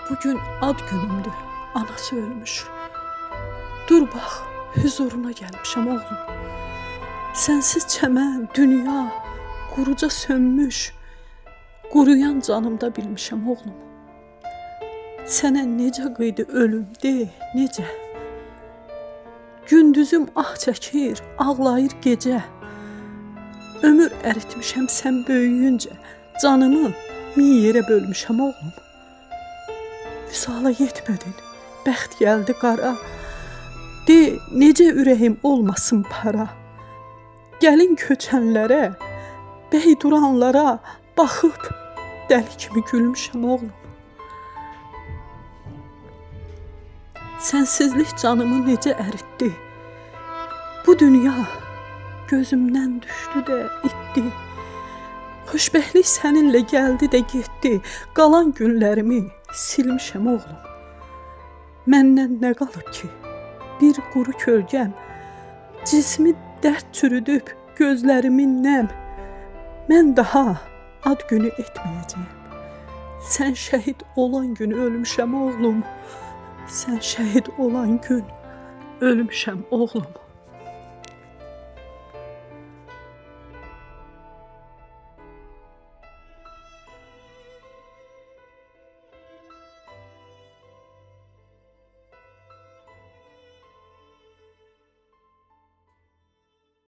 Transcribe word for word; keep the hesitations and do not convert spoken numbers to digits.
Bugün ad günümdür, anası ölmüş. Dur bax, huzuruna gəlmişəm oğlum. Sənsiz çəmən, dünya, quruca sönmüş, quruyan canımda bilmişəm oğlum. Sənə necə qıydı ölüm, de, necə? Gündüzüm ah çəkir, ağlayır gecə. Ömür əritmişəm sən böyüyüncə, canımı min yerə bölmüşəm oğlum. Vüsala yetmədin, bəxt gəldi qara. De, necə ürəyim olmasın para. Gəlin köçənlərə, bəy duranlara baxıb dəli kimi gülmüşəm oğlum. Sənsizlik canımı necə əritdi. Bu dünya gözümdən düşdü də itdi. Xoşbəxtlik səninlə gəldi də getdi. Qalan günlərimi silmişəm oğlum. Məndən nə qalıb ki? Bir quru kölgəm, cismi dərd çürüdüb, gözlərimin nəm. Mən daha ad günü etməyəcəyəm. Sən şəhid olan gün ölmüşəm oğlum. Sən şəhid olan gün ölmüşəm oğlum.